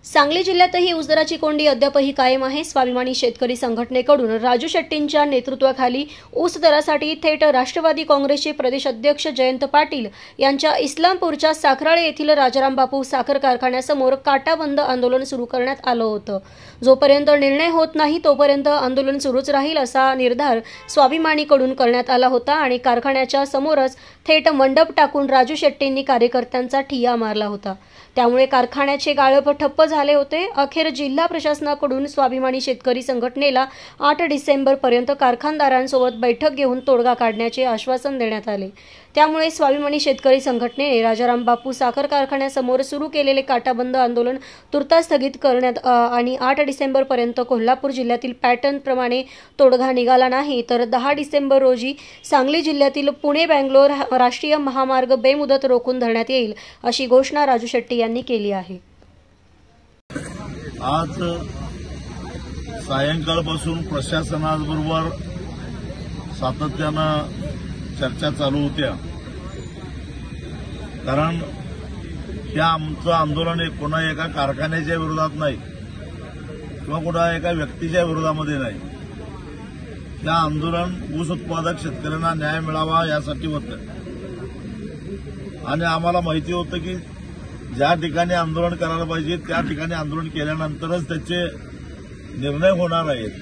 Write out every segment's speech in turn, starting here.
सांगली जिल्ह्यातही ऊस दराची कोंडी अद्यापही कायम आहे। स्वाभिमानी शेतकरी संघटनेकडून राजू शेट्टींच्या नेतृत्वाखाली ऊस दरासाठी थेट राष्ट्रवादी काँग्रेसचे प्रदेश अध्यक्ष जयंत पाटील यांच्या इस्लामपूरच्या साखराळे येथील राजाराम बापू साखर कारखान्यासमोर काटाबंद आंदोलन सुरू करण्यात आलं होतं। जोपर्यंत निर्णय होत नाही तोपर्यंत आंदोलन सुरूच राहील असा निर्धार स्वाभिमानीकडून करण्यात आला होता आणि कारखान्याच्या समोरच थेट मंडप टाकून राजू शेट्टींनी कार्यकर्त्यांचा ठिय्या मारला होता। त्यामुळे कारखान्याचे गाळप ठप्प झाले होते। अखेर जिल्हा प्रशासनाकडून स्वाभिमानी शेतकरी संघटनेला 8 डिसेंबरपर्यंत कारखानदारांसोबत बैठक घेऊन तोडगा काढण्याचे आश्वासन देण्यात आले। त्यामुळे स्वाभिमानी शेतकरी संघटनेने राजाराम बापू साखर कारखान्यासमोर सुरू केलेले काटाबंद आंदोलन तुर्तास स्थगित करण्यात आणि 8 डिसेंबरपर्यंत कोल्हापूर जिल्ह्यातील पॅटर्न प्रमाणे तोडगा निघाला नाही तर 10 डिसेंबर रोजी सांगली जिल्ह्यातील पुणे बेंगलोर राष्ट्रीय महामार्ग बेमुदत रोखून धरण्यात येईल अशी घोषणा राजू शेट्टी यांनी केली आहे। आज सायंकाळपासून प्रशासनाबरोबर सातत्यानं चर्चा चालू होत्या, कारण हे आमचं आंदोलन कोणा एका कारखान्याच्या विरोधात नाही किंवा कोणा एका व्यक्तीच्या विरोधामध्ये नाही। हे आंदोलन ऊस उत्पादक शेतकऱ्यांना न्याय मिळावा यासाठी होतं आणि आम्हाला माहिती होतं की ज्या ठिकाणी आंदोलन करायला पाहिजे त्या ठिकाणी आंदोलन केल्यानंतरच त्याचे निर्णय होणार आहेत।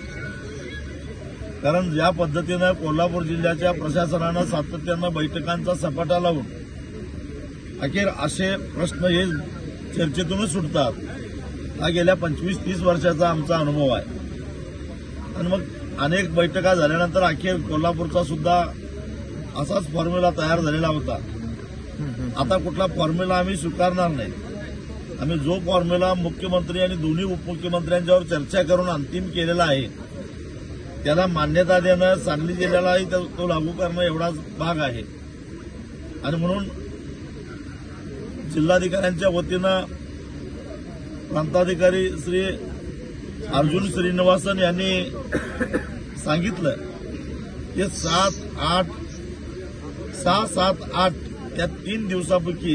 कारण ज्या पद्धतीनं कोल्हापूर जिल्ह्याच्या प्रशासनानं सातत्यानं बैठकांचा सपाटा लावून अखेर असे प्रश्न हे चर्चेतूनच सुटतात, हा गेल्या 25-30 वर्षाचा आमचा अनुभव आहे। आणि मग अनेक बैठका झाल्यानंतर अखेर कोल्हापूरचा सुद्धा असाच फॉर्म्युला तयार झालेला होता। आता कुठला फॉर्म्युला आम्ही स्वीकारणार नाही। आम्ही जो फॉर्म्युला मुख्यमंत्री आणि दोन्ही उपमुख्यमंत्र्यांच्यावर चर्चा करून अंतिम केलेला आहे त्याला मान्यता देणं, सांगली जिल्ह्यालाही तो लागू करणं एवढाच भाग आहे। आणि म्हणून जिल्हाधिकाऱ्यांच्या वतीनं प्रांताधिकारी श्री अर्जुन श्रीनिवासन यांनी सांगितलं की 6, 7, 8 या 3 दिवसापैकी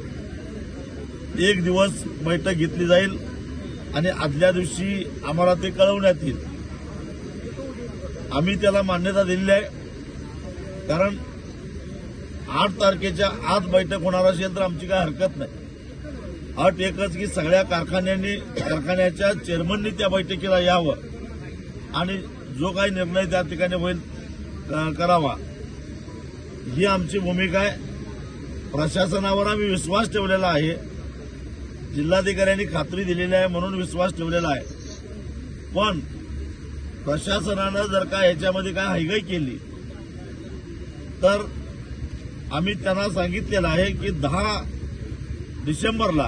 एक दिवस बैठक घेतली जाईल आणि आदल्या दिवशी आम्हाला ते कळवण्यात येईल। आम्ही त्याला मान्यता दिलेली आहे, कारण 8 तारखेच्या आत बैठक होणार असेल तर आमची काय हरकत नाही। अट एकच की सगळ्या कारखान्याच्या चेअरमननी त्या बैठकीला यावं आणि जो काही निर्णय त्या ठिकाणी होईल करावा, ही आमची भूमिका आहे। प्रशासनावर आम्ही विश्वास ठेवलेला आहे, जिल्हाधिकाऱ्यांनी खात्री दिलेली आहे म्हणून विश्वास ठेवलेला आहे। पण प्रशासनानं जर का याच्यामध्ये काय हयगय केली तर आम्ही त्यांना सांगितलेलं आहे की 10 डिसेंबरला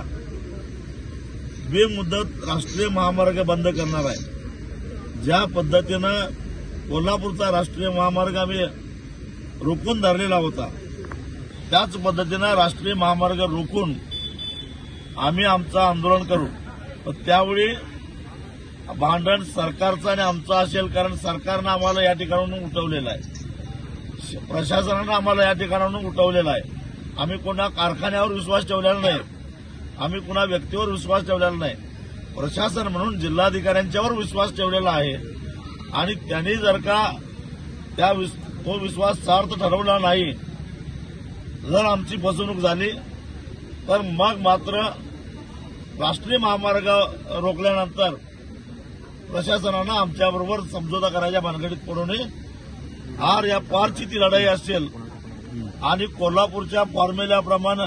बेमुदत राष्ट्रीय महामार्ग बंद करणार आहे। ज्या पद्धतीनं कोल्हापूरचा राष्ट्रीय महामार्ग आम्ही रोखून धरलेला होता त्याच पद्धतीनं राष्ट्रीय महामार्ग रोखून आम्ही आमचं आंदोलन करू। त्यावेळी भांडण सरकारचं आणि आमचं असेल, कारण सरकारनं आम्हाला या ठिकाणाहून उठवलेलं आहे, प्रशासनानं आम्हाला या ठिकाणाहून उठवलेलं आहे। आम्ही कोणा कारखान्यावर विश्वास ठेवलेला नाही, आम्ही कुणा व्यक्तीवर विश्वास ठेवलेला नाही, प्रशासन म्हणून जिल्हाधिकाऱ्यांच्यावर विश्वास ठेवलेला आहे। आणि त्यांनी जर का तो विश्वास सार्थ ठरवला नाही, जर आमची फसवणूक झाली तर मग मात्र राष्ट्रीय महामार्ग रोखल्यानंतर प्रशासनानं आमच्याबरोबर समझोता करायच्या भानगडीत पडू नये। आर या पारची ती लढाई असेल आणि कोल्हापूरच्या फॉर्म्युल्याप्रमाणे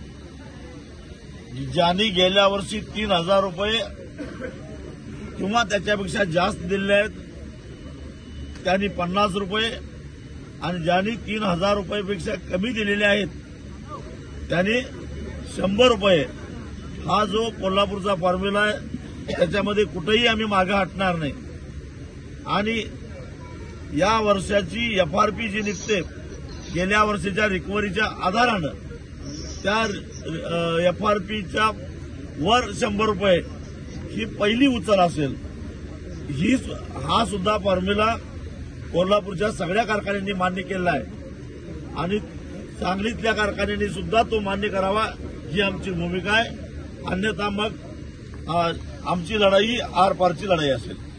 ज्यांनी गेल्या वर्षी 3,000 रुपये किंवा त्याच्यापेक्षा जास्त दिले आहेत त्यांनी 50 रुपये आणि ज्यांनी 3,000 रुपयापेक्षा कमी दिलेले आहेत त्यांनी 100 रुपये, हा जो कोल्हापूरचा फॉर्म्युला आहे त्याच्यामध्ये कुठेही आम्ही मागे हटणार नाही। आणि या वर्षाची FRP जी निघते गेल्या वर्षीच्या रिकव्हरीच्या आधारानं त्या FRPच्या वर 100 रुपये ही पहिली उचल असेल। हा सुद्धा फॉर्म्युला कोल्हापूरच्या सगळ्या कारखान्यांनी मान्य केलेला आहे आणि सांगलीतल्या कारखान्यांनी सुद्धा तो मान्य करावा ही आमची भूमिका आहे। अन्यथा मग आमची लढाई आरपारची लढाई असेल.